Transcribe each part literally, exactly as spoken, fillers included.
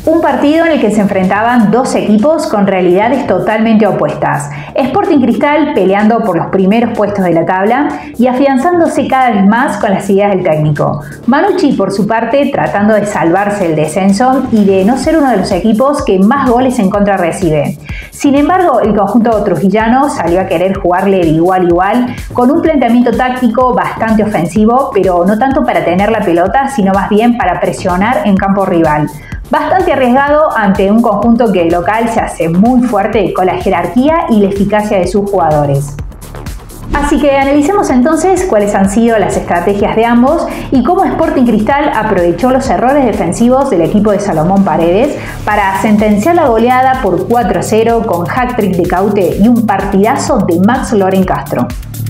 Un partido en el que se enfrentaban dos equipos con realidades totalmente opuestas. Sporting Cristal peleando por los primeros puestos de la tabla y afianzándose cada vez más con las ideas del técnico. Manucci, por su parte, tratando de salvarse del descenso y de no ser uno de los equipos que más goles en contra recibe. Sin embargo, el conjunto trujillano salió a querer jugarle de igual a igual con un planteamiento táctico bastante ofensivo, pero no tanto para tener la pelota, sino más bien para presionar en campo rival. Bastante arriesgado ante un conjunto que el local se hace muy fuerte con la jerarquía y la eficacia de sus jugadores. Así que analicemos entonces cuáles han sido las estrategias de ambos y cómo Sporting Cristal aprovechó los errores defensivos del equipo de Salomón Paredes para sentenciar la goleada por cuatro a cero con hat-trick de Caute y un partidazo de Max Loren Castro.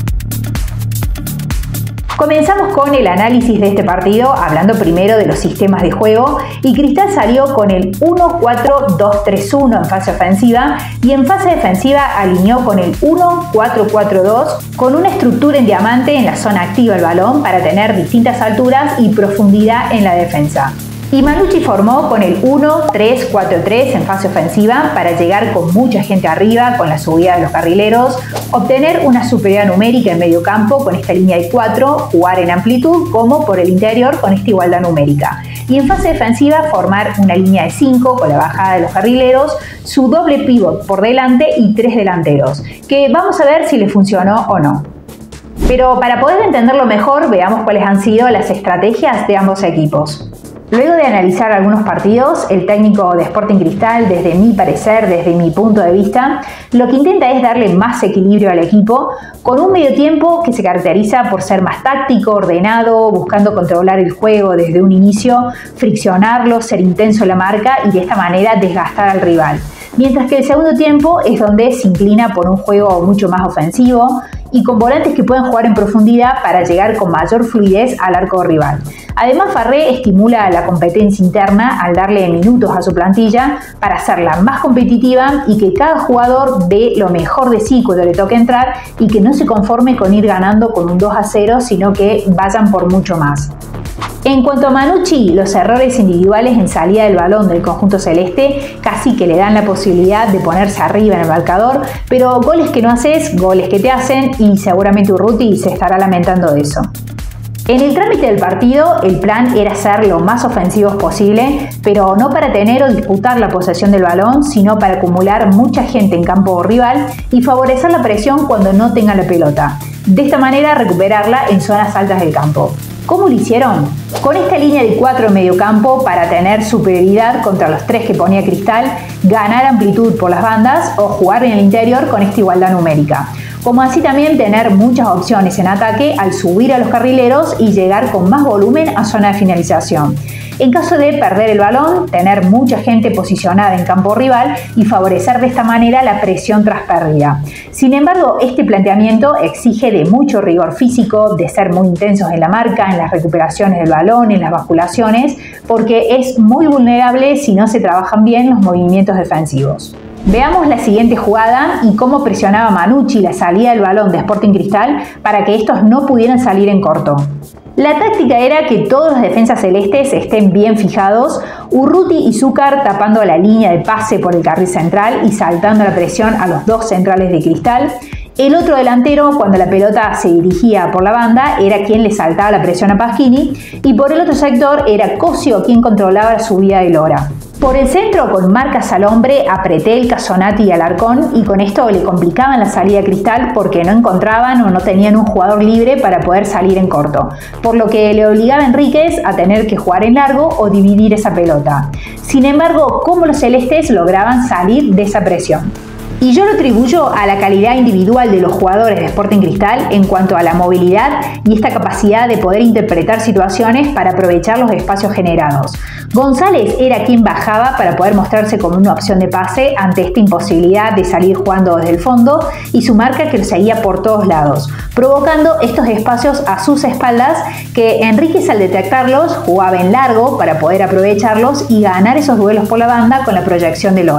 Comenzamos con el análisis de este partido, hablando primero de los sistemas de juego, y Cristal salió con el uno cuatro dos tres uno en fase ofensiva y en fase defensiva alineó con el uno cuatro cuatro dos con una estructura en diamante en la zona activa del balón para tener distintas alturas y profundidad en la defensa. Y Manucci formó con el uno tres cuatro tres en fase ofensiva para llegar con mucha gente arriba con la subida de los carrileros, obtener una superioridad numérica en medio campo con esta línea de cuatro, jugar en amplitud como por el interior con esta igualdad numérica. Y en fase defensiva formar una línea de cinco con la bajada de los carrileros, su doble pívot por delante y tres delanteros, que vamos a ver si le funcionó o no. Pero para poder entenderlo mejor, veamos cuáles han sido las estrategias de ambos equipos. Luego de analizar algunos partidos, el técnico de Sporting Cristal, desde mi parecer, desde mi punto de vista, lo que intenta es darle más equilibrio al equipo con un medio tiempo que se caracteriza por ser más táctico, ordenado, buscando controlar el juego desde un inicio, friccionarlo, ser intenso en la marca y de esta manera desgastar al rival. Mientras que el segundo tiempo es donde se inclina por un juego mucho más ofensivo y con volantes que pueden jugar en profundidad para llegar con mayor fluidez al arco rival. Además, Farré estimula la competencia interna al darle minutos a su plantilla para hacerla más competitiva y que cada jugador dé lo mejor de sí cuando le toque entrar y que no se conforme con ir ganando con un dos a cero, sino que vayan por mucho más. En cuanto a Manucci, los errores individuales en salida del balón del conjunto celeste casi que le dan la posibilidad de ponerse arriba en el marcador, pero goles que no haces, goles que te hacen y seguramente Urruti se estará lamentando de eso. En el trámite del partido, el plan era ser lo más ofensivos posible, pero no para tener o disputar la posesión del balón, sino para acumular mucha gente en campo rival y favorecer la presión cuando no tengan la pelota. De esta manera recuperarla en zonas altas del campo. ¿Cómo lo hicieron? Con esta línea de cuatro en medio campo para tener superioridad contra los tres que ponía Cristal, ganar amplitud por las bandas o jugar en el interior con esta igualdad numérica. Como así también tener muchas opciones en ataque al subir a los carrileros y llegar con más volumen a zona de finalización. En caso de perder el balón, tener mucha gente posicionada en campo rival y favorecer de esta manera la presión tras pérdida. Sin embargo, este planteamiento exige de mucho rigor físico, de ser muy intensos en la marca, en las recuperaciones del balón, en las basculaciones, porque es muy vulnerable si no se trabajan bien los movimientos defensivos. Veamos la siguiente jugada y cómo presionaba Manucci la salida del balón de Sporting Cristal para que estos no pudieran salir en corto. La táctica era que todos los defensas celestes estén bien fijados, Urruti y Zúcar tapando la línea de pase por el carril central y saltando la presión a los dos centrales de Cristal. El otro delantero, cuando la pelota se dirigía por la banda, era quien le saltaba la presión a Pasquini y por el otro sector era Cosio quien controlaba la subida de Lora. Por el centro, con marcas al hombre, apreté el Casonati y Alarcón y con esto le complicaban la salida a Cristal porque no encontraban o no tenían un jugador libre para poder salir en corto, por lo que le obligaba a Enríquez a tener que jugar en largo o dividir esa pelota. Sin embargo, ¿cómo los celestes lograban salir de esa presión? Y yo lo atribuyo a la calidad individual de los jugadores de Sporting Cristal en cuanto a la movilidad y esta capacidad de poder interpretar situaciones para aprovechar los espacios generados. González era quien bajaba para poder mostrarse como una opción de pase ante esta imposibilidad de salir jugando desde el fondo y su marca que lo seguía por todos lados, provocando estos espacios a sus espaldas que Enríquez al detectarlos jugaba en largo para poder aprovecharlos y ganar esos duelos por la banda con la proyección de Lora.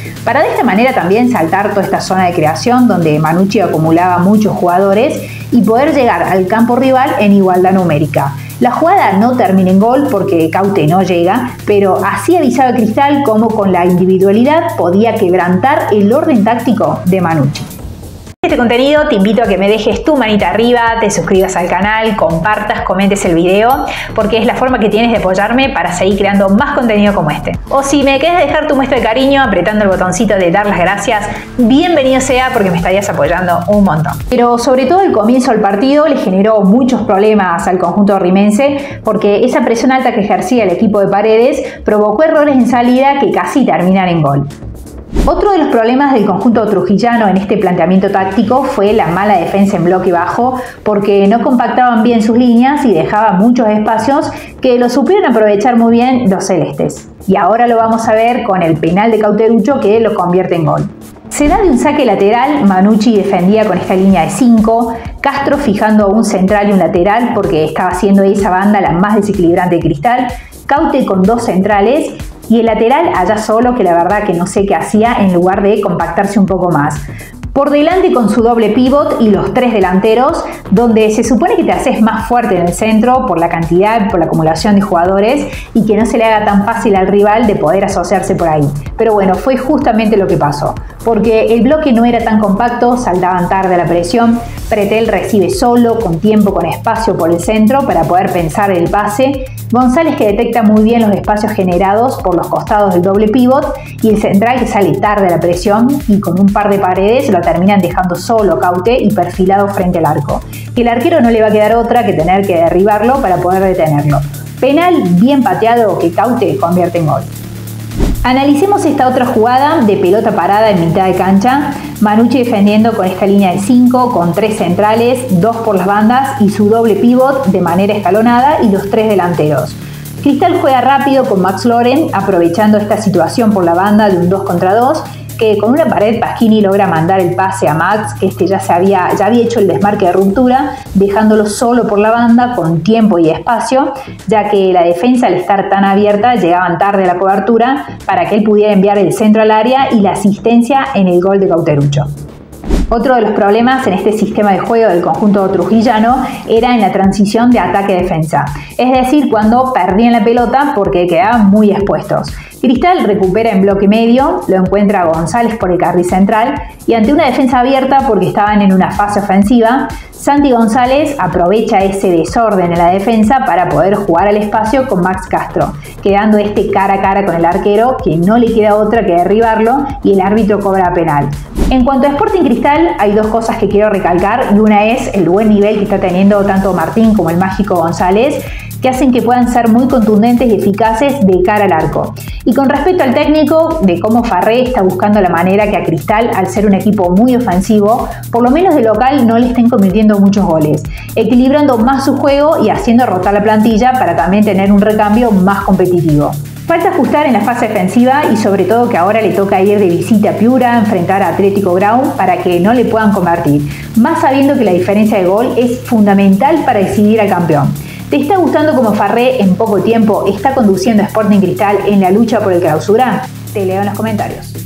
para de esta manera también saltar toda esta zona de creación donde Manucci acumulaba muchos jugadores y poder llegar al campo rival en igualdad numérica. La jugada no termina en gol porque Caute no llega, pero así avisaba Cristal cómo con la individualidad podía quebrantar el orden táctico de Manucci. Este contenido te invito a que me dejes tu manita arriba, te suscribas al canal, compartas, comentes el video, porque es la forma que tienes de apoyarme para seguir creando más contenido como este. O si me quieres dejar tu muestra de cariño apretando el botoncito de dar las gracias, bienvenido sea porque me estarías apoyando un montón. Pero sobre todo el comienzo del partido le generó muchos problemas al conjunto rimense porque esa presión alta que ejercía el equipo de Paredes provocó errores en salida que casi terminan en gol. Otro de los problemas del conjunto trujillano en este planteamiento táctico fue la mala defensa en bloque bajo porque no compactaban bien sus líneas y dejaban muchos espacios que lo supieron aprovechar muy bien los celestes. Y ahora lo vamos a ver con el penal de Cauterucho que lo convierte en gol. Se da de un saque lateral, Manucci defendía con esta línea de cinco, Castro fijando un central y un lateral porque estaba siendo esa banda la más desequilibrante de Cristal, Caute con dos centrales y el lateral allá solo que la verdad que no sé qué hacía en lugar de compactarse un poco más. Por delante con su doble pivot y los tres delanteros, donde se supone que te haces más fuerte en el centro por la cantidad, por la acumulación de jugadores y que no se le haga tan fácil al rival de poder asociarse por ahí. Pero bueno, fue justamente lo que pasó, porque el bloque no era tan compacto, saltaban tarde a la presión, Pretel recibe solo, con tiempo, con espacio por el centro para poder pensar el pase, González que detecta muy bien los espacios generados por los costados del doble pivot y el central que sale tarde a la presión y con un par de paredes lo terminan dejando solo Caute y perfilado frente al arco. Que el arquero no le va a quedar otra que tener que derribarlo para poder detenerlo. Penal bien pateado que Caute convierte en gol. Analicemos esta otra jugada de pelota parada en mitad de cancha. Manucci defendiendo con esta línea de cinco, con tres centrales, dos por las bandas y su doble pivot de manera escalonada y los tres delanteros. Cristal juega rápido con Max Loren, aprovechando esta situación por la banda de un dos contra dos, que con una pared Pasquini logra mandar el pase a Max, que este ya, se había, ya había hecho el desmarque de ruptura, dejándolo solo por la banda con tiempo y espacio, ya que la defensa al estar tan abierta llegaban tarde a la cobertura para que él pudiera enviar el centro al área y la asistencia en el gol de Cauterucho. Otro de los problemas en este sistema de juego del conjunto trujillano era en la transición de ataque-defensa, es decir, cuando perdían la pelota porque quedaban muy expuestos. Cristal recupera en bloque medio, lo encuentra González por el carril central y ante una defensa abierta porque estaban en una fase ofensiva, Santi González aprovecha ese desorden en la defensa para poder jugar al espacio con Max Castro, quedando este cara a cara con el arquero que no le queda otra que derribarlo y el árbitro cobra penal. En cuanto a Sporting Cristal, hay dos cosas que quiero recalcar y una es el buen nivel que está teniendo tanto Martín como el mágico González, que hacen que puedan ser muy contundentes y eficaces de cara al arco. Y con respecto al técnico, de cómo Farré está buscando la manera que a Cristal, al ser un equipo muy ofensivo, por lo menos de local no le estén convirtiendo muchos goles, equilibrando más su juego y haciendo rotar la plantilla para también tener un recambio más competitivo. Falta ajustar en la fase defensiva y sobre todo que ahora le toca ir de visita a Piura, enfrentar a Atlético Grau para que no le puedan convertir, más sabiendo que la diferencia de gol es fundamental para decidir al campeón. ¿Te está gustando cómo Farré en poco tiempo está conduciendo a Sporting Cristal en la lucha por el clausura? Te leo en los comentarios.